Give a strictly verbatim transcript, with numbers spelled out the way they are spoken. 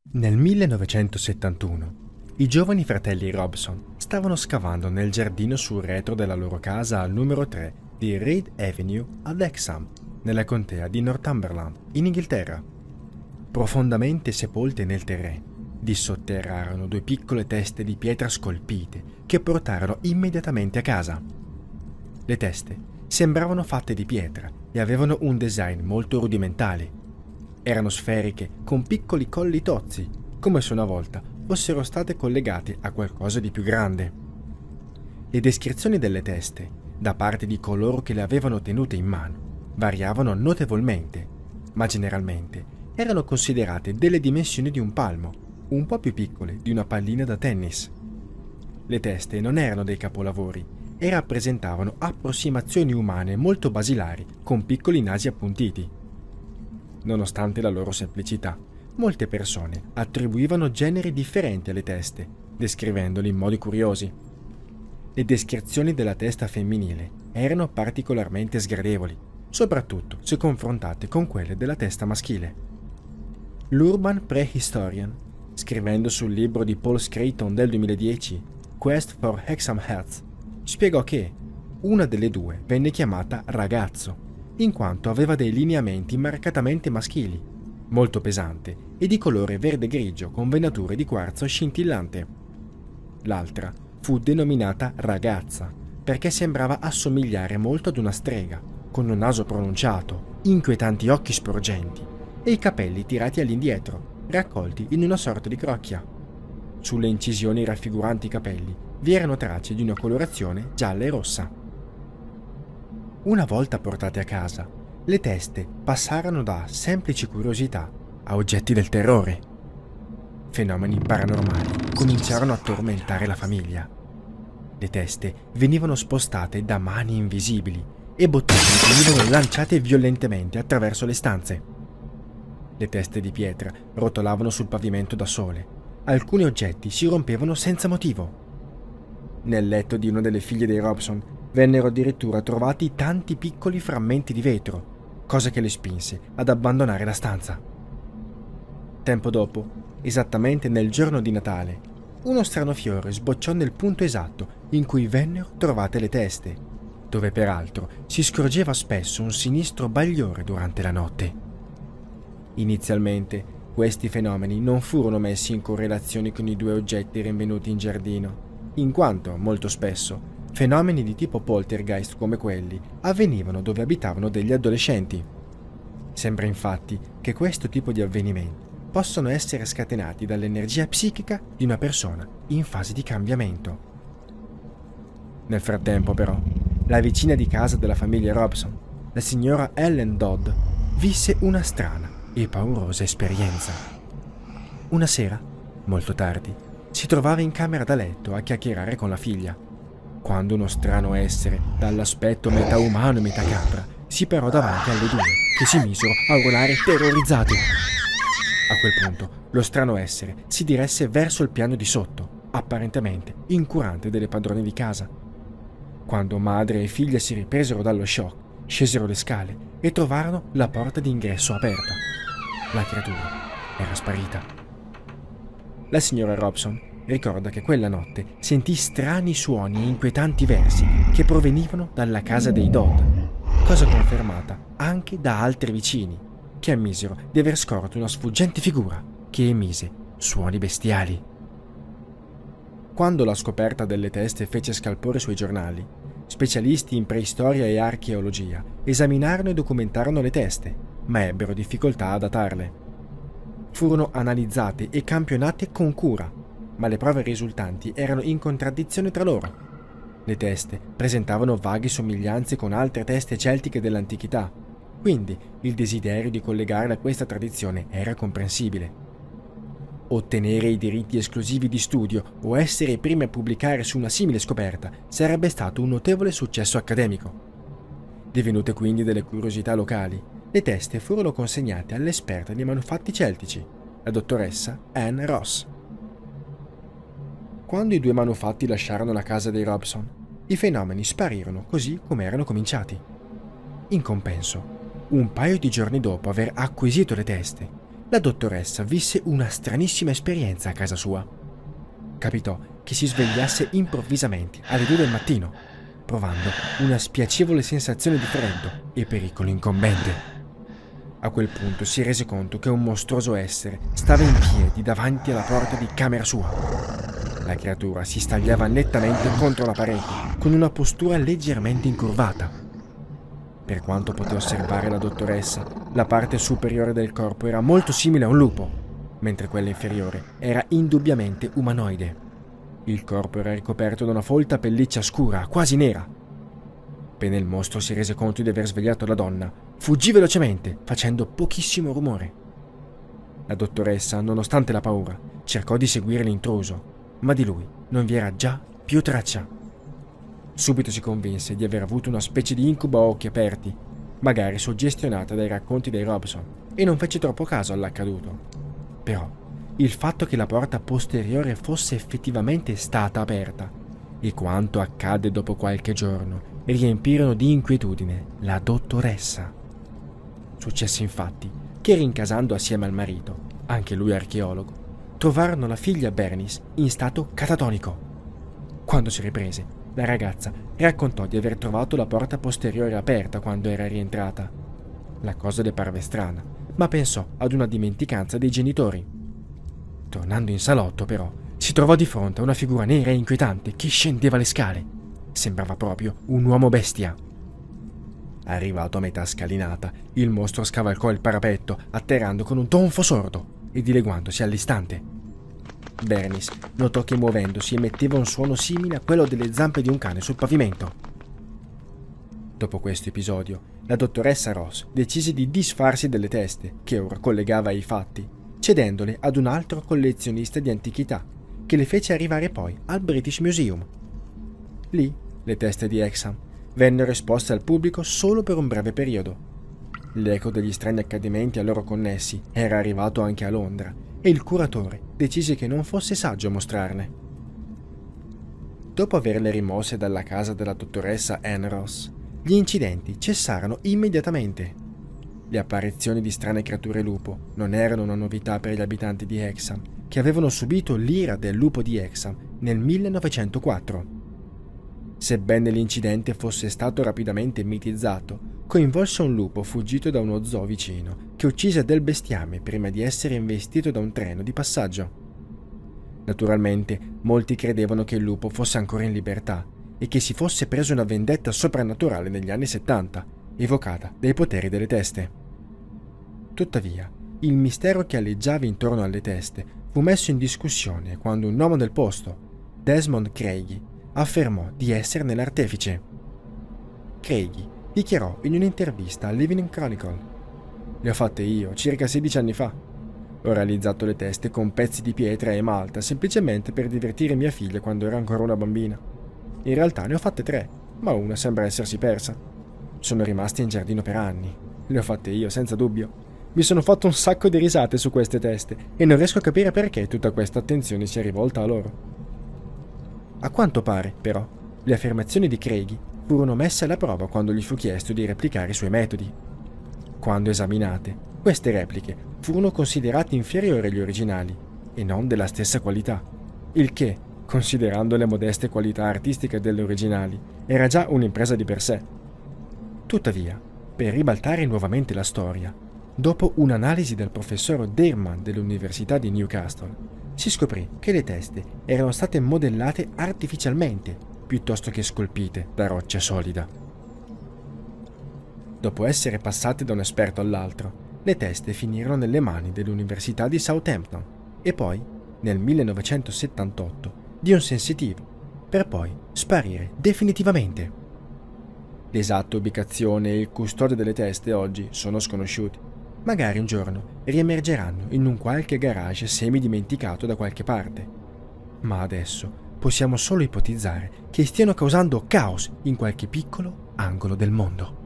Nel millenovecentosettantuno, i giovani fratelli Robson stavano scavando nel giardino sul retro della loro casa al numero tre di Reed Avenue ad Hexham, nella contea di Northumberland, in Inghilterra. Profondamente sepolte nel terreno, dissotterrarono due piccole teste di pietra scolpite che portarono immediatamente a casa. Le teste sembravano fatte di pietra e avevano un design molto rudimentale. Erano sferiche con piccoli colli tozzi, come se una volta fossero state collegate a qualcosa di più grande. Le descrizioni delle teste, da parte di coloro che le avevano tenute in mano, variavano notevolmente, ma generalmente erano considerate delle dimensioni di un palmo, un po' più piccole di una pallina da tennis. Le teste non erano dei capolavori e rappresentavano approssimazioni umane molto basilari con piccoli nasi appuntiti. Nonostante la loro semplicità, molte persone attribuivano generi differenti alle teste, descrivendoli in modi curiosi. Le descrizioni della testa femminile erano particolarmente sgradevoli, soprattutto se confrontate con quelle della testa maschile. L'Urban Prehistorian, scrivendo sul libro di Paul Scraton del duemiladieci, Quest for Hexham Heads, spiegò che una delle due venne chiamata ragazzo, in quanto aveva dei lineamenti marcatamente maschili, molto pesante e di colore verde-grigio con venature di quarzo scintillante. L'altra fu denominata ragazza perché sembrava assomigliare molto ad una strega, con un naso pronunciato, inquietanti occhi sporgenti e i capelli tirati all'indietro, raccolti in una sorta di crocchia. Sulle incisioni raffiguranti i capelli vi erano tracce di una colorazione gialla e rossa. Una volta portate a casa, le teste passarono da semplici curiosità a oggetti del terrore. Fenomeni paranormali cominciarono a tormentare la famiglia. Le teste venivano spostate da mani invisibili e bottiglie venivano lanciate violentemente attraverso le stanze. Le teste di pietra rotolavano sul pavimento da sole. Alcuni oggetti si rompevano senza motivo. Nel letto di una delle figlie dei Robson vennero addirittura trovati tanti piccoli frammenti di vetro, cosa che le spinse ad abbandonare la stanza. Tempo dopo, esattamente nel giorno di Natale, uno strano fiore sbocciò nel punto esatto in cui vennero trovate le teste, dove peraltro si scorgeva spesso un sinistro bagliore durante la notte. Inizialmente, questi fenomeni non furono messi in correlazione con i due oggetti rinvenuti in giardino, in quanto, molto spesso, fenomeni di tipo poltergeist come quelli avvenivano dove abitavano degli adolescenti. Sembra infatti che questo tipo di avvenimenti possono essere scatenati dall'energia psichica di una persona in fase di cambiamento. Nel frattempo, però, la vicina di casa della famiglia Robson, la signora Ellen Dodd, visse una strana e paurosa esperienza. Una sera, molto tardi, si trovava in camera da letto a chiacchierare con la figlia, quando uno strano essere, dall'aspetto metà umano e metà capra, si parò davanti alle due, che si misero a urlare terrorizzate. A quel punto, lo strano essere si diresse verso il piano di sotto, apparentemente incurante delle padrone di casa. Quando madre e figlia si ripresero dallo shock, scesero le scale e trovarono la porta d'ingresso aperta. La creatura era sparita. La signora Robson ricorda che quella notte sentì strani suoni e inquietanti versi che provenivano dalla casa dei Dodd, cosa confermata anche da altri vicini, che ammisero di aver scorto una sfuggente figura che emise suoni bestiali. Quando la scoperta delle teste fece scalpore sui giornali, specialisti in preistoria e archeologia esaminarono e documentarono le teste, ma ebbero difficoltà a datarle. Furono analizzate e campionate con cura, ma le prove risultanti erano in contraddizione tra loro. Le teste presentavano vaghe somiglianze con altre teste celtiche dell'antichità, quindi il desiderio di collegarle a questa tradizione era comprensibile. Ottenere i diritti esclusivi di studio o essere i primi a pubblicare su una simile scoperta sarebbe stato un notevole successo accademico. Divenute quindi delle curiosità locali, le teste furono consegnate all'esperta di manufatti celtici, la dottoressa Anne Ross. Quando i due manufatti lasciarono la casa dei Robson, i fenomeni sparirono così come erano cominciati. In compenso, un paio di giorni dopo aver acquisito le teste, la dottoressa visse una stranissima esperienza a casa sua. Capitò che si svegliasse improvvisamente alle due del mattino, provando una spiacevole sensazione di freddo e pericolo incombente. A quel punto si rese conto che un mostruoso essere stava in piedi davanti alla porta di camera sua. La creatura si stagliava nettamente contro la parete, con una postura leggermente incurvata. Per quanto poté osservare la dottoressa, la parte superiore del corpo era molto simile a un lupo, mentre quella inferiore era indubbiamente umanoide. Il corpo era ricoperto da una folta pelliccia scura, quasi nera. Appena il mostro si rese conto di aver svegliato la donna, fuggì velocemente, facendo pochissimo rumore. La dottoressa, nonostante la paura, cercò di seguire l'intruso, ma di lui non vi era già più traccia. Subito si convinse di aver avuto una specie di incubo a occhi aperti, magari suggestionata dai racconti dei Robson, e non fece troppo caso all'accaduto. Però il fatto che la porta posteriore fosse effettivamente stata aperta e quanto accadde dopo qualche giorno riempirono di inquietudine la dottoressa. Successe infatti che, rincasando assieme al marito, anche lui archeologo, trovarono la figlia Bernice in stato catatonico. Quando si riprese, la ragazza raccontò di aver trovato la porta posteriore aperta quando era rientrata. La cosa le parve strana, ma pensò ad una dimenticanza dei genitori. Tornando in salotto, però, si trovò di fronte a una figura nera e inquietante che scendeva le scale. Sembrava proprio un uomo bestia. Arrivato a metà scalinata, il mostro scavalcò il parapetto, atterrando con un tonfo sordo e dileguandosi all'istante. Bernice notò che muovendosi emetteva un suono simile a quello delle zampe di un cane sul pavimento. Dopo questo episodio, la dottoressa Ross decise di disfarsi delle teste, che ora collegava ai fatti, cedendole ad un altro collezionista di antichità, che le fece arrivare poi al British Museum. Lì, le teste di Hexham vennero esposte al pubblico solo per un breve periodo. L'eco degli strani accadimenti a loro connessi era arrivato anche a Londra e il curatore decise che non fosse saggio mostrarne. Dopo averle rimosse dalla casa della dottoressa Anne Ross, gli incidenti cessarono immediatamente. Le apparizioni di strane creature lupo non erano una novità per gli abitanti di Hexham, che avevano subito l'ira del lupo di Hexham nel millenovecentoquattro. Sebbene l'incidente fosse stato rapidamente mitizzato, coinvolse un lupo fuggito da uno zoo vicino che uccise del bestiame prima di essere investito da un treno di passaggio. Naturalmente, molti credevano che il lupo fosse ancora in libertà e che si fosse preso una vendetta soprannaturale negli anni settanta, evocata dai poteri delle teste. Tuttavia, il mistero che aleggiava intorno alle teste fu messo in discussione quando un uomo del posto, Desmond Craigie, affermò di esserne l'artefice. Craigie dichiarò in un'intervista all'Evening Chronicle: "Le ho fatte io circa sedici anni fa. Ho realizzato le teste con pezzi di pietra e malta semplicemente per divertire mia figlia quando era ancora una bambina. In realtà ne ho fatte tre, ma una sembra essersi persa. Sono rimaste in giardino per anni. Le ho fatte io, senza dubbio. Mi sono fatto un sacco di risate su queste teste e non riesco a capire perché tutta questa attenzione sia rivolta a loro." A quanto pare, però, le affermazioni di Craigie furono messe alla prova quando gli fu chiesto di replicare i suoi metodi. Quando esaminate, queste repliche furono considerate inferiori agli originali e non della stessa qualità, il che, considerando le modeste qualità artistiche delle originali, era già un'impresa di per sé. Tuttavia, per ribaltare nuovamente la storia, dopo un'analisi del professor Dearman dell'Università di Newcastle, si scoprì che le teste erano state modellate artificialmente piuttosto che scolpite da roccia solida. Dopo essere passate da un esperto all'altro, le teste finirono nelle mani dell'Università di Southampton e poi, nel millenovecentosettantotto, di un sensitivo, per poi sparire definitivamente. L'esatta ubicazione e il custode delle teste oggi sono sconosciuti. Magari un giorno riemergeranno in un qualche garage semi-dimenticato da qualche parte. Ma adesso possiamo solo ipotizzare che stiano causando caos in qualche piccolo angolo del mondo.